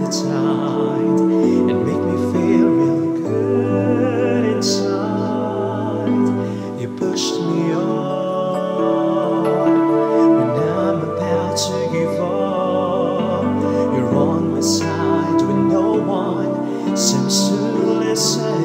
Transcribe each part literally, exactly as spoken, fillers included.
the tide and make me feel real good inside. You pushed me on when I'm about to give up. You're on my side when no one seems to listen.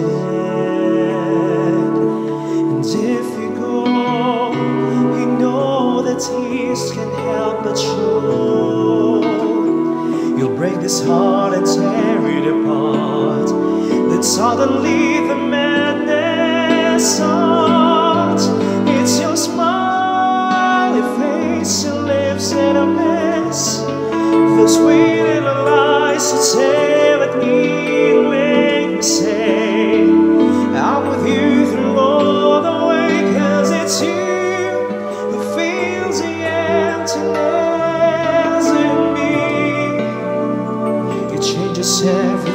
And if you go, you know that tears can't help but show. You'll break this heart and tear it apart. Then suddenly the madness starts. It's your smiley face and lips that a mess. Those sweet little lies that say with me, make me say I'm with you through all the way. Cause it's you who feels the emptiness in me. It changes everything.